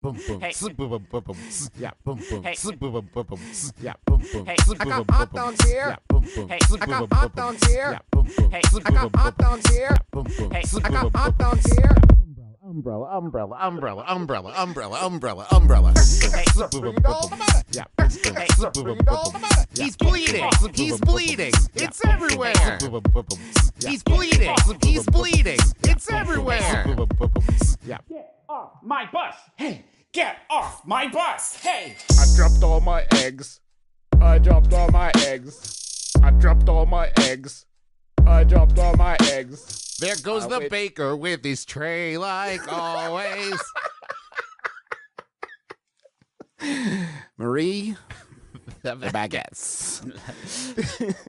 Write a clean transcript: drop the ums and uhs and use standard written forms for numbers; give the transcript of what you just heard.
Hey. Yeah. Hey. Yeah. Hey. I got hot dogs here. Hey. I got hot dogs here. Hey. I got hot dogs here. Hey. I got hot dogs here. Umbrella. Hey. Read all about it. Yeah. Read all about it. He's bleeding. He's bleeding. It's everywhere. He's bleeding. He's bleeding. It's everywhere. Yeah. Get off my bus! Hey! Get off my bus! Hey! I dropped all my eggs. I dropped all my eggs. I dropped all my eggs. I dropped all my eggs. There goes the wait. baker with his tray like always. Marie, the baguettes.